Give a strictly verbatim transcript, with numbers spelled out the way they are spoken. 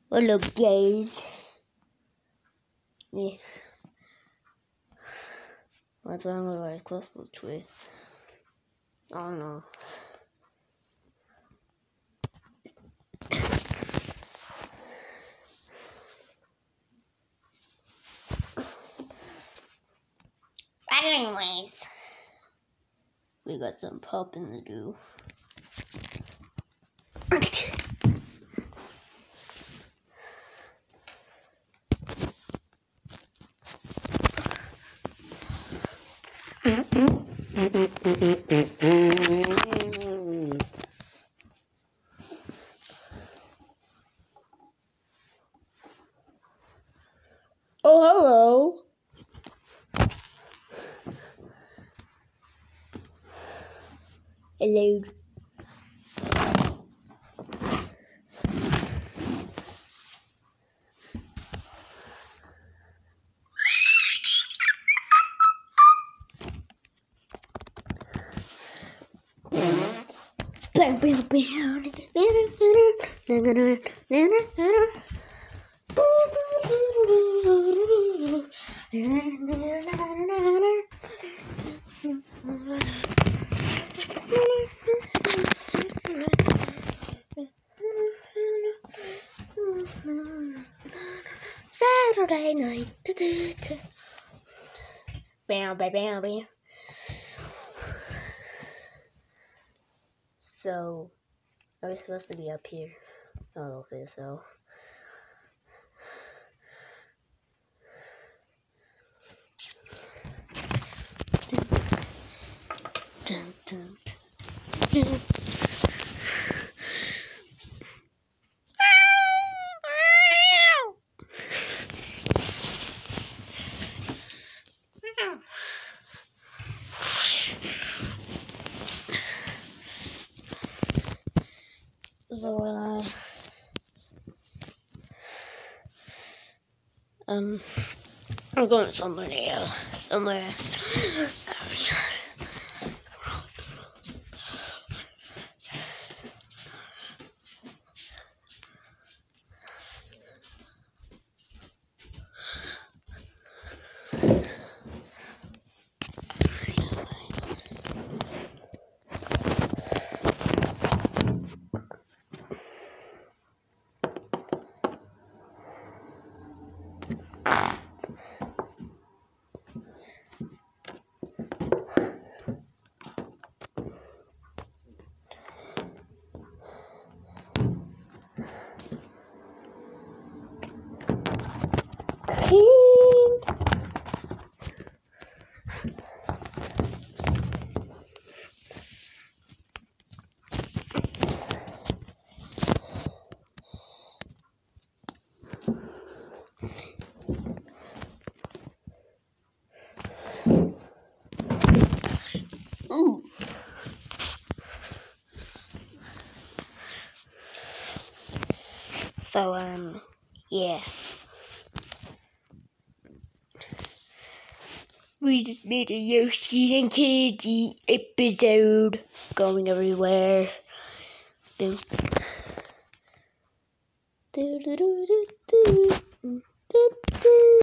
Hello guys. Yeah. What's wrong with my crossbow tree? I don't know. But anyways, we got some popping to do. Oh, hello. Hello. Saturday night. Bam, bam, bam, bam. So, I was supposed to be up here. I don't know if it's so. Dun, dun, dun, dun. So, uh, um, I'm going somewhere there, somewhere. Ooh. So, um, yeah. We just made a Yoshi and Kitty episode going everywhere. Boom. Do, do, do, do, do. Do, do.